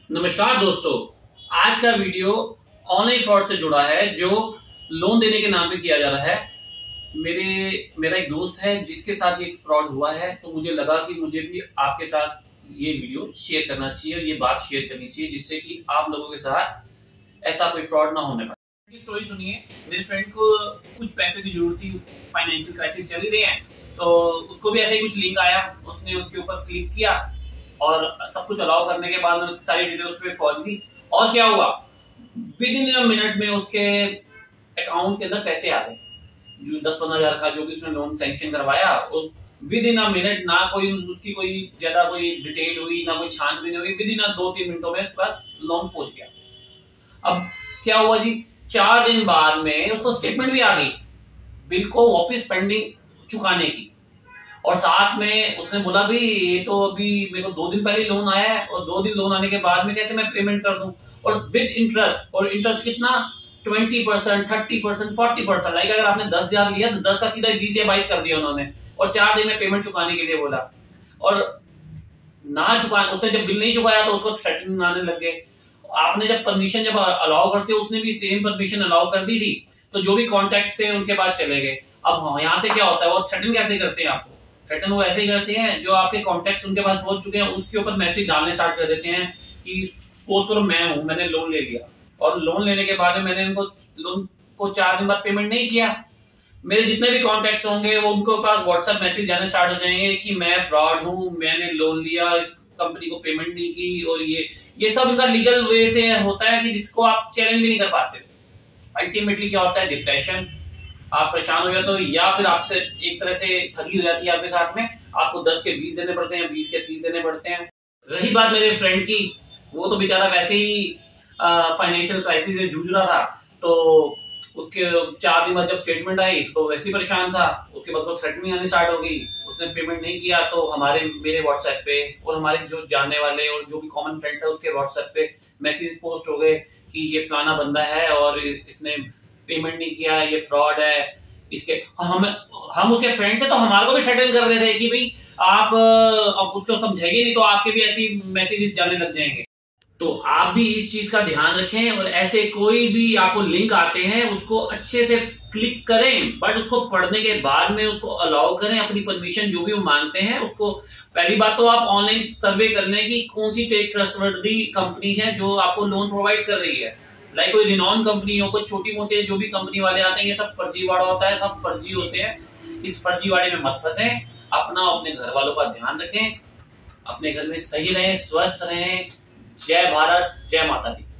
नमस्कार दोस्तों, आज का वीडियो ऑनलाइन फ्रॉड से जुड़ा है जो लोन देने के नाम पे किया जा रहा है। मेरा एक दोस्त है जिसके साथ ये फ्रॉड हुआ है, तो मुझे लगा कि मुझे भी आपके साथ ये वीडियो शेयर करना चाहिए और ये बात शेयर करनी चाहिए जिससे कि आप लोगों के साथ ऐसा कोई फ्रॉड ना होने पाए। स्टोरी सुनिए। मेरे फ्रेंड को कुछ पैसे की जरूरत थी, फाइनेंशियल क्राइसिस चल ही रही है, तो उसको भी ऐसे ही कुछ लिंक आया, उसने उसके ऊपर क्लिक किया और सब कुछ अलाउ करने के बाद उसकी सारी डिटेल उस पर पहुंच गई। और क्या हुआ, विद इन अ मिनट में उसके अकाउंट के अंदर पैसे आ गए। जो 10-15 हजार का जो भी उसने लोन सैंक्शन करवाया, विद इन अ मिनट, ना कोई उसकी कोई ज्यादा कोई डिटेल हुई, ना कोई छानबीन हुई, विद इन 2-3 मिनटों में उसके पास लोन पहुंच गया। अब क्या हुआ जी, 4 दिन बाद में उसको स्टेटमेंट भी आ गई बिल को वापस पेंडिंग चुकाने की। और साथ में उसने बोला भी ये तो अभी मेरे को 2 दिन पहले लोन आया है और 2 दिन लोन आने के बाद में कैसे मैं पेमेंट कर दूं, और विद इंटरेस्ट। और इंटरेस्ट कितना, 20%, 30%, 40%। लाइक अगर आपने 10,000 लिया तो 10 का सीधा 20 या 22 कर दिया उन्होंने, और 4 दिन में पेमेंट चुकाने के लिए बोला। और ना चुका, उसने जब बिल नहीं चुकाया तो उसको थ्रेटनिंग आने लग गए। आपने जब परमिशन जब अलाउ करते हो, उसने भी सेम परमिशन अलाउ कर दी थी, तो जो भी कॉन्टेक्ट से उनके पास चले गए। अब यहाँ से क्या होता है, वो थ्रेटन कैसे करते हैं आपको, थ्रेटन वो ऐसे ही करते हैं, जो आपके कॉन्टेक्ट्स उनके पास पहुंच चुके हैं उसके ऊपर मैसेज डालने स्टार्ट कर देते हैं कि सपोज करो मैं हूं, मैंने लोन ले लिया और लोन लेने के बाद में मैंने उनको लोन को 4 दिन बाद पेमेंट नहीं किया। मेरे जितने भी कॉन्टेक्ट्स होंगे वो उनके पास व्हाट्सएप मैसेज जाने स्टार्ट हो जाएंगे कि मैं फ्रॉड हूं, मैंने लोन लिया, इस कंपनी को पेमेंट नहीं की। और ये सब इनका लीगल वे से होता है कि जिसको आप चैलेंज भी नहीं कर पाते। अल्टीमेटली क्या होता है, डिप्रेशन, आप परेशान हो जाते हो, या फिर आपसे एक तरह से ठगी हो जाती है आपके साथ में। आपको 10 के 20 देने पड़ते हैं, 20 के 30 देने पड़ते हैं। रही बात मेरे फ्रेंड की, वो तो बेचारा वैसे ही फाइनेंशियल क्राइसिस से जूझ रहा था, तो उसके 4 दिन बाद जब स्टेटमेंट आई तो वैसे ही परेशान था। उसके बाद वो थ्रेटनिंग आनी स्टार्ट हो गई, उसने पेमेंट नहीं किया तो मेरे व्हाट्सएप पे और हमारे जो जानने वाले और जो भी कॉमन फ्रेंड्स है उसके व्हाट्सएप पे मैसेज पोस्ट हो गए कि ये फलाना बंदा है और इसने पेमेंट नहीं किया, ये फ्रॉड है। इसके हम उसके फ्रेंड थे तो हमारे को भी थ्रेटन कर रहे थे कि भाई आप अब उसको समझेंगे नहीं तो आपके भी ऐसी मैसेजेस जाने लग जाएंगे। तो आप भी इस चीज का ध्यान रखें, और ऐसे कोई भी आपको लिंक आते हैं उसको अच्छे से क्लिक करें, बट उसको पढ़ने के बाद में उसको अलाउ करें, अपनी परमिशन जो भी वो मांगते हैं उसको। पहली बात तो आप ऑनलाइन सर्वे कर लें कि कौन सी ट्रस्टवर्दी कंपनी है जो आपको लोन प्रोवाइड कर रही है। लाइक कोई रिनॉन कंपनी हो, कोई छोटी मोटी जो भी कंपनी वाले आते हैं, ये सब फर्जीवाड़ा होता है, सब फर्जी होते हैं। इस फर्जीवाड़े में मत फंसे, अपना अपने घर वालों का ध्यान रखें, अपने घर में सही रहें, स्वस्थ रहें। जय भारत, जय माता दी।